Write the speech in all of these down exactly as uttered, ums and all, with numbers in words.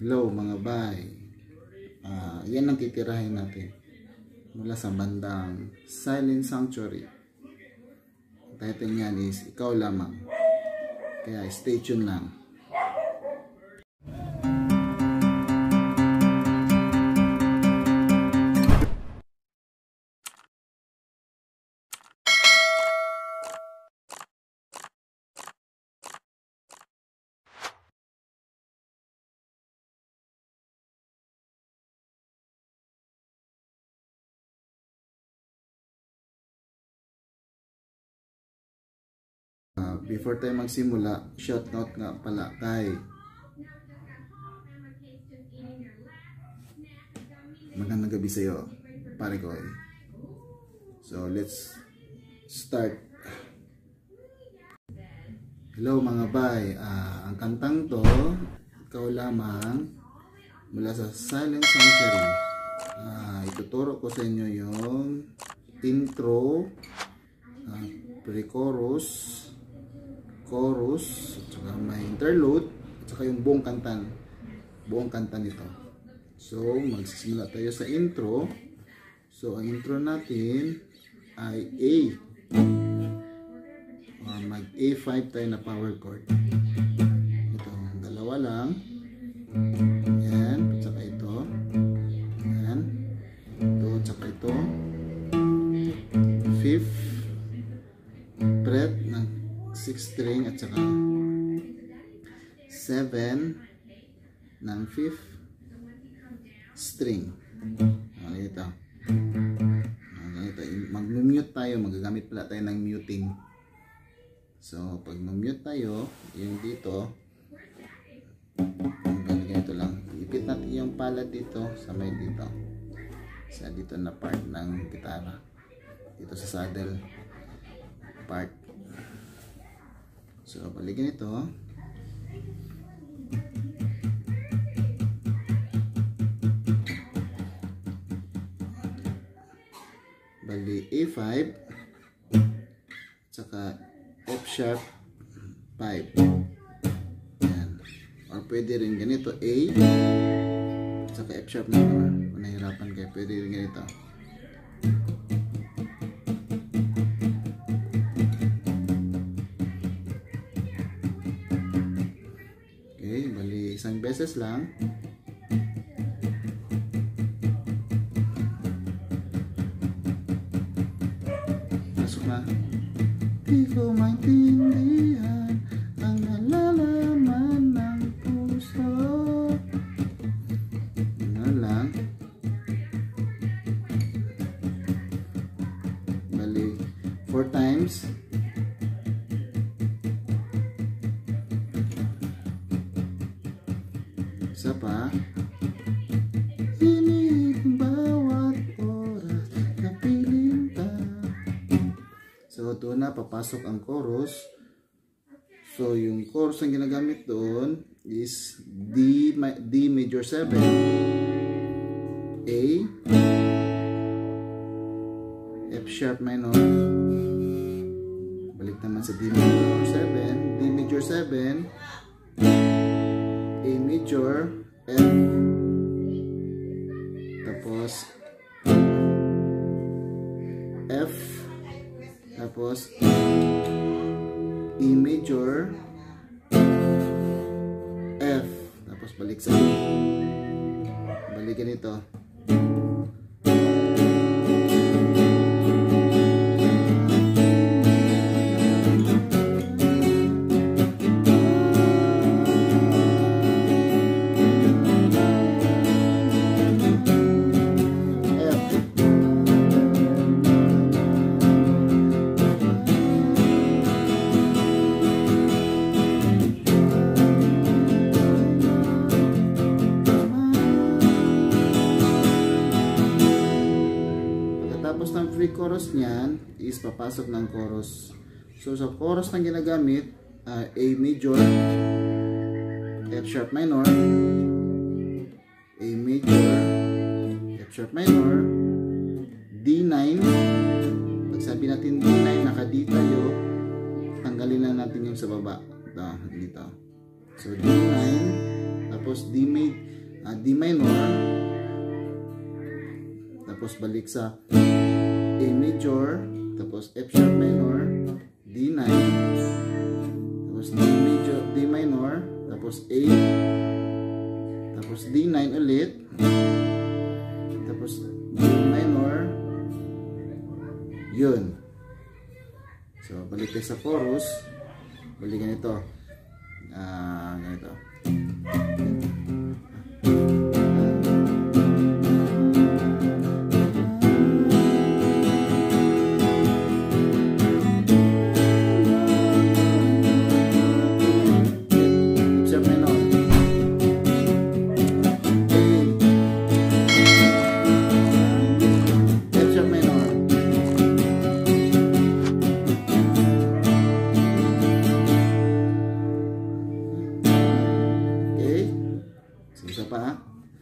Hello mga bay. Uh, yan ang titirahin natin mula sa bandang Silent Sanctuary. Title niyan is Ikaw Lamang. Kaya stay tuned lang. Uh, before tayo magsimula, shoutout nga pala kay magandang gabi sa'yo, pare ko. So let's start. Hello mga bay, uh, ang kantang to Ikaw Lamang mula sa Silent Sanctuary. Uh, ituturo ko sa inyo yung intro, uh, pre-chorus, chorus, at saka may interlude, at saka yung buong kantan, buong kanta nito. So, magsisimula tayo sa intro. So, ang intro natin ay A. Uh, mag A five tayo na power chord. Ito, dalawa lang. Yan, at saka ito. Yan. Ito, at saka ito. Fifth fret ng sixth string at saka seven ng fifth string. Ah, ito. Ah, ito. Mag-mute tayo, magagamit pala tayo ng muting. So, pag mag-mute tayo, yung dito, ganito lang. Ipit natin yung palad dito sa may dito. Sa dito na part ng gitara. Dito sa saddle part. So, balikin ito. Bali A five saka F sharp five. Yan. Or pwede rin ganito A saka F sharp minor. Kung nahirapan kayo, pwede rin ganito. Isang beses lang. Pasok na. Di ko maintindihan ang nalalaman ng puso. Ano lang. Bali, four times. Isa pa. Inig bawat oras kapiling ka. So doon na papasok ang chorus. So yung chorus ang ginagamit doon is D, D major seven, A, F sharp minor. Balik naman sa D major seven, D major seven, A major, F, tapos F, tapos E major, F, tapos balik sa E. Balikan ito. Chorus niyan is papasok ng chorus. So sa chorus na ginagamit, uh, A major, F sharp minor, A major, F sharp minor, D nine. Pag sabi natin D nine, naka D tayo, tanggalin lang natin yung sa baba. Ito, dito. So D nine, tapos D, ma uh, D minor, tapos balik sa A major, tapos F sharp minor, D nine, tapos D major, D minor, tapos A, tapos D nine ulit, tapos D minor, yun. So balik tayo sa chorus, balikan ito, ah, uh, ganito. Isa pa.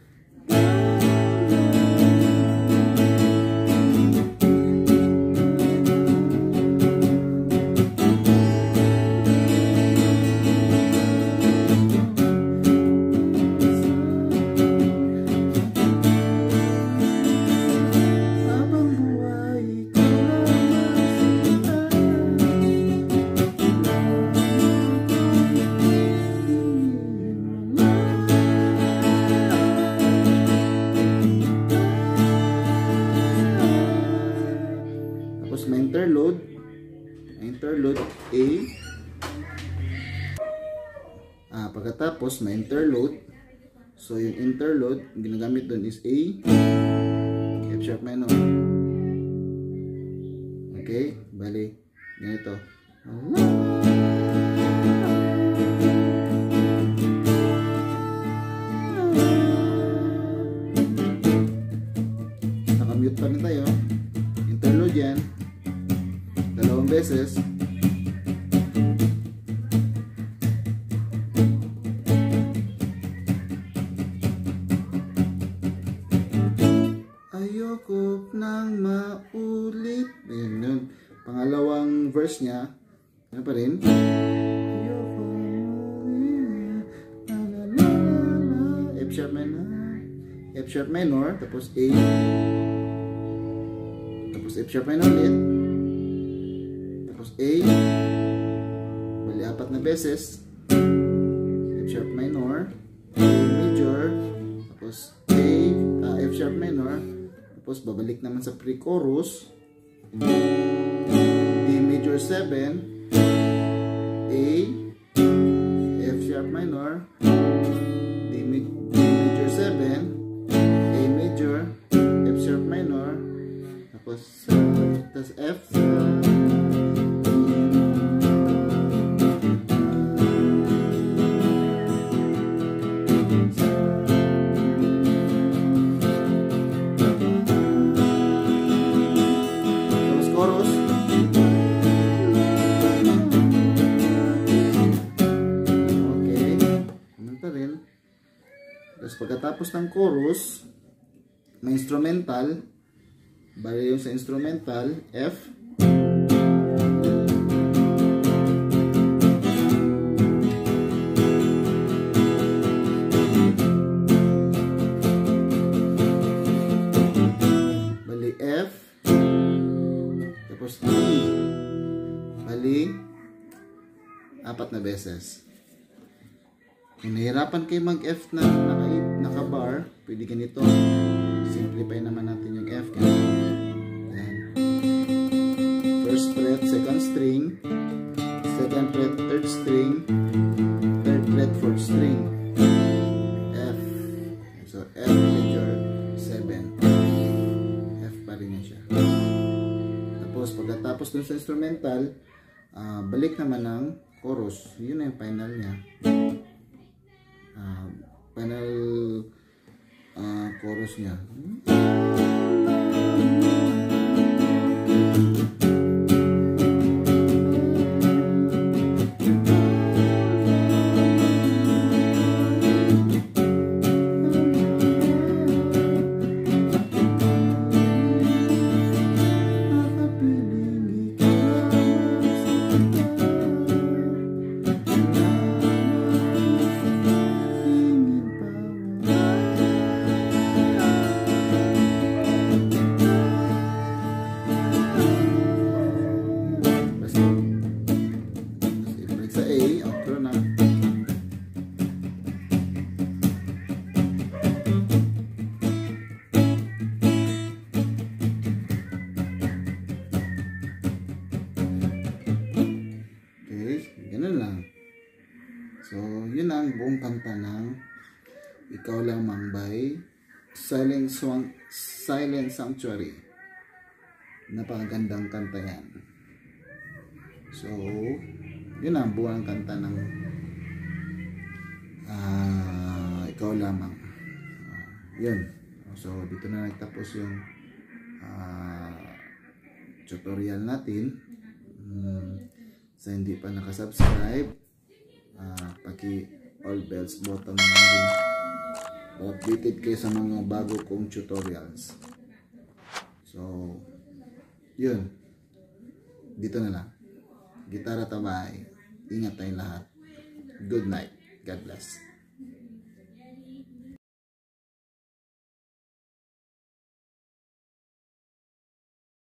Tapos may interlude, may interlude A, ah, pagkatapos may interlude, so yung interlude ginagamit doon is A, F sharp minor. Okay, bali ganito. Nakamute pa rin tayo. Interlude yan, dalawang beses. Ayoko nang maulit. Ayan yun. Pangalawang verse niya, ano pa rin? Ayoko F sharp minor, F sharp minor, tapos A, tapos F sharp minor ulit, tapos A, bali apat na beses, F sharp minor, A major, tapos A, uh, F sharp minor, tapos babalik naman sa pre-chorus, D major seven, A, F sharp minor, D, D major seven, A major, F sharp minor, tapos tas F, tapos chorus. Okay, naman pa rin. Tapos pagkatapos ng chorus, may instrumental. Bali yung sa instrumental, F, bali F, tapos E, bali apat na beses. Kung nahirapan kayo mag-F na naka-bar, pwede ganito. Simplify naman natin yung F. Ayan. First fret, second string, second fret, third string, third fret, fourth string, F. So F major seven, F pa rin siya. Tapos pagkatapos dun sa instrumental, uh, balik naman ng chorus. Yun na yung final niya. Uh, final uh, chorus niya. kanta ng Ikaw Lamang by Silent, Swang, Silent Sanctuary. Napakagandang kanta yan. So, yun ang buwang kanta ng uh, Ikaw Lamang. Uh, yun. So, dito na nagtapos yung uh, tutorial natin. Um, sa hindi pa nakasubscribe, uh, paki all bells button na din para updated kayo sa mga bago kong tutorials. So, yun. Dito na lang. Gitara tabay. Ingat tayong lahat. Good night. God bless.